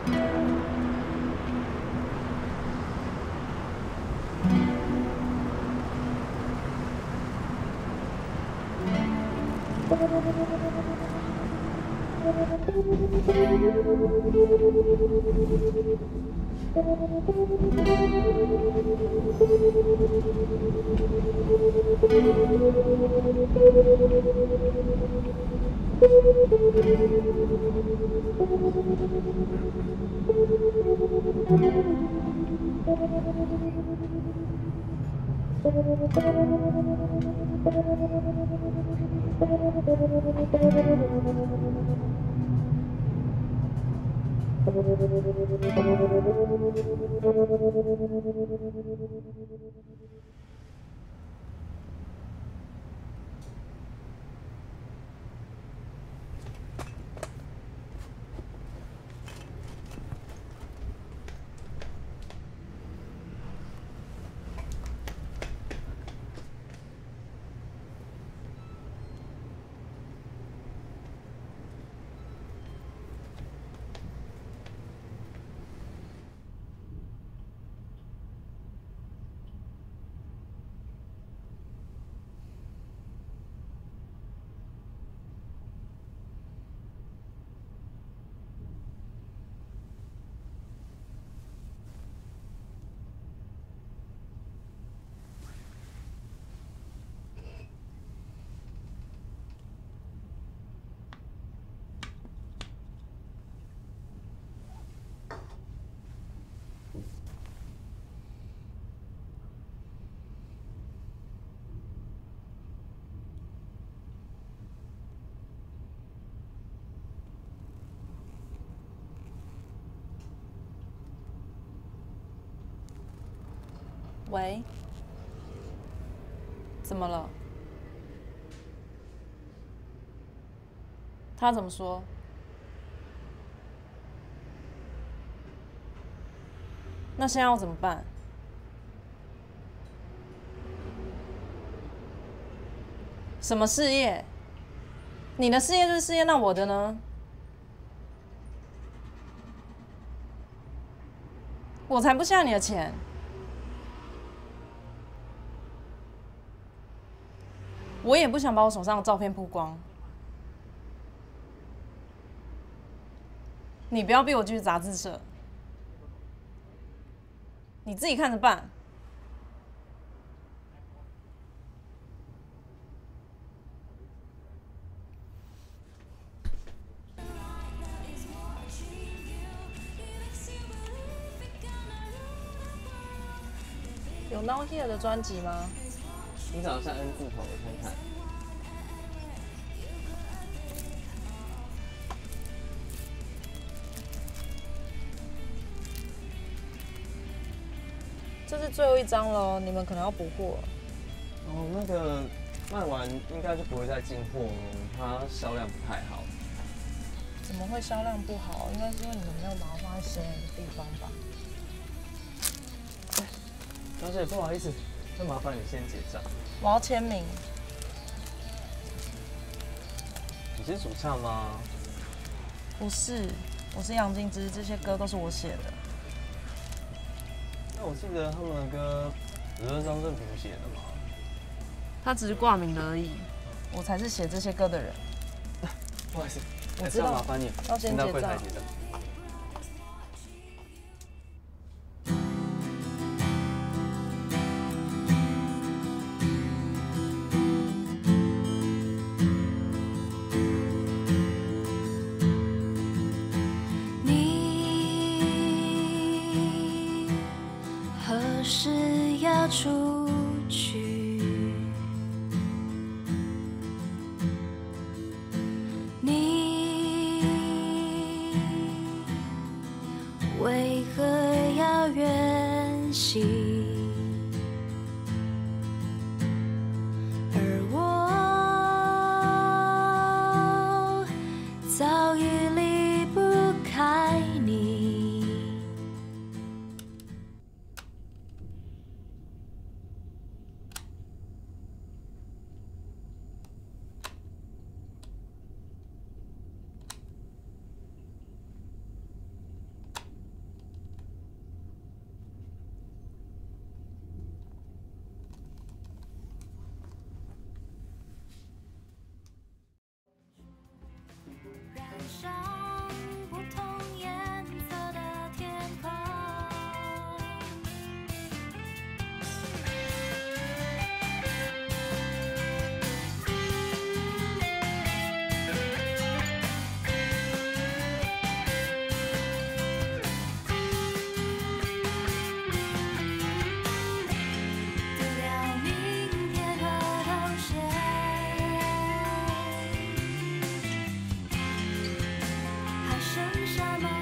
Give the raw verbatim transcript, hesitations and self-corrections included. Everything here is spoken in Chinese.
喂，怎么了？他怎么说？那现在要怎么办？什么事业？你的事业就是事业，那我的呢？我才不欠你的钱。我也不想把我手上的照片曝光。你不要逼我继续杂志社，你自己看着办。有 Now Here 的专辑吗？ 你长得像 N 字头，我看看。 这是最后一张喽，你们可能要补货。 哦，那个卖完应该就不会再进货了，它销量不太好。 怎么会销量不好？应该是因为你们没有把它放在显眼的地方吧？ 小姐，不好意思，那麻烦你先结账。 我要签名。 你是主唱吗？ 不是，我是杨金枝，这些歌都是我写的。 那我记得他们的歌不是张振平写的吗？ 他只是挂名而已，我才是写这些歌的人。 不好意思， 我知道， 麻烦你要先结账。 何时要出去？你为何要远行？而我早已离不开你。 什么？